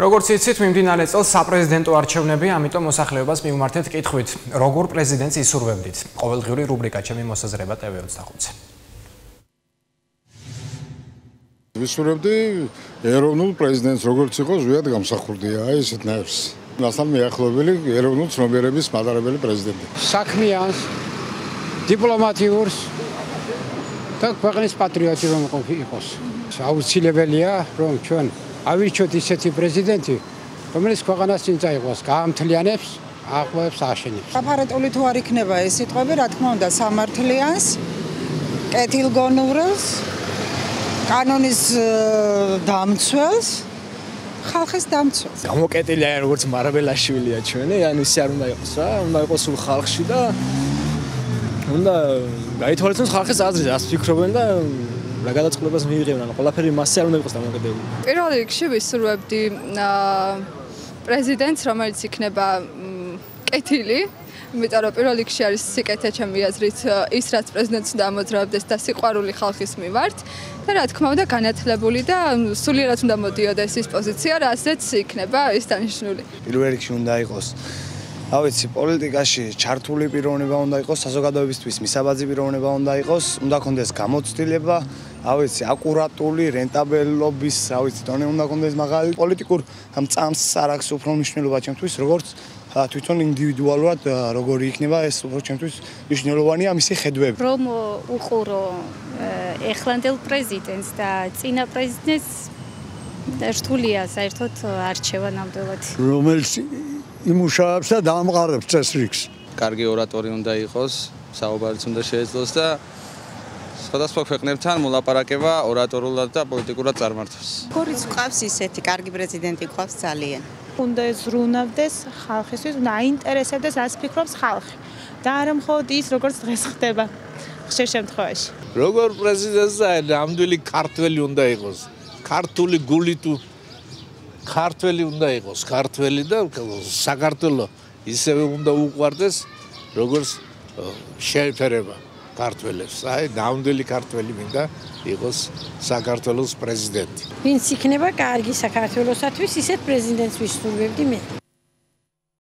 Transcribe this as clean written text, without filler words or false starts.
როგორც იცით, მიმდინარე წელს საპრეზიდენტო არჩევნები, ამიტომ მოსახლეობას მივმართეთ კითხვით, როგორ პრეზიდენტს ისურვებდით. ყოველდღიური რუბრიკა ჩემი მოსაზრება TV25-ზე. ვისურვებდი ეროვნულ პრეზიდენტს, როგორც იყო ზუსტად გამსახურდია, ესეთ ნაირს. მასთან მიახლოებული ეროვნულ ცნობიერების მატარებელი პრეზიდენტი. საქმიანს, დიპლომატიურს და ქვეყნის პატრიოტი რომ იყოს. აუცილებელია, რომ ჩვენ ავირჩიოთ ისეთი პრეზიდენტი, რომელიც ქვეყანას წინ წაიღოს, გაამთლიანებს, აღვევს, აშენებს. აპარატული თუ არ იქნება ეს სიტყვები, რა თქმა უნდა, სამართლიანს, კეთილგონურს, კანონის დამცველს, ხალხის დამცველს. გამოკეტილია როგორც მარაბელაშვილია ჩვენი, ანუ ისე არ უნდა იყოს რა, უნდა იყოს სულ ხალხში და უნდა გაითვალისწინოს ხალხის აზრი, რას ფიქრობენ და რა გადაწყვეტილებას მიიღებენ, ყველაფერი მასზე არ უნდა იყოს დამოკიდებული. პირველ რიგში ვისურვებდი პრეზიდენტს, რომელიც იქნება კეთილი, იმიტომ რომ პირველ რიგში არის სიკეთე ჩემი აზრით ის, რაც პრეზიდენტს უნდა ამოძრავდეს და სიყვარული ხალხის მიმართ და რა თქმა უნდა განათლებული და სულიერად უნდა მოდიოდეს ის პოზიცია, რასაც იქნება ის დანიშნული. პირველ რიგში უნდა იყოს ავიცი პოლიტიკაში ჩართული პიროვნება უნდა იყოს, საზოგადოებისთვის მისაბაძი პიროვნება უნდა იყოს, უნდა ქონდეს გამოცდილება, ავიცი აკურატული, რენტაბელობის, ავიცი ტონე უნდა ქონდეს მაღალი. პოლიტიკურ წამს არ აქვს უფრო მნიშვნელობა ჩემთვის, როგორც თვითონ ინდივიდუალურად როგორი იქნება ეს უფრო ჩემთვის მნიშვნელოვანია მისი ხედვები. რომ უყურო ეხლანდელ პრეზიდენტს და წინა პრეზიდენტს რთულია საერთოდ არჩევა ნამდვილად. რომელიც იმუშავებს და დაამყარებს წესრიგს. კარგი ორატორი უნდა იყოს, საუბარიც უნდა შეეძლოს და სხვადასხვა ქვეყნებთან მოლაპარაკება ორატორულად და პოლიტიკურად წარმართოს. როგორიც ყავს ისეთი კარგი პრეზიდენტი ყავს ძალიან. უნდა ზრუნავდეს ხალხისთვის, უნდა აინტერესებდეს რას ფიქრობს ხალხი და არა მხოლოდ ის, როგორც დღეს ხდება ხშირ შემთხვევაში. როგორ პრეზიდენტს ნამდვილი ქართველი უნდა იყოს. ქართული გული თუ ქართველი უნდა იყოს, ქართველი და საქართველო ისევე უნდა უყვარდეს, როგორც შეეფერება ქართველებს. აი, ნამდვილი ქართველი მინდა იყოს საქართველოს პრეზიდენტი. ვინც იქნება კარგი საქართველოსათვის, ისეთ პრეზიდენტს ვისურვებდი მე.